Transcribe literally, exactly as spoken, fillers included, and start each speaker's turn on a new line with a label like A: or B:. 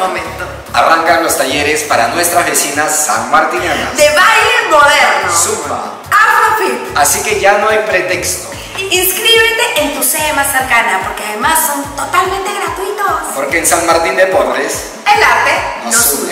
A: momento.
B: Arrancan los talleres para nuestras vecinas sanmartinianas.
A: De baile moderno.
B: Zumba.
A: Afrofit.
B: Así que ya no hay pretexto.
A: Inscríbete en tu sede más cercana porque además son totalmente gratuitos.
B: Porque en San Martín Deportes
A: El arte
B: nos
A: nos
B: une.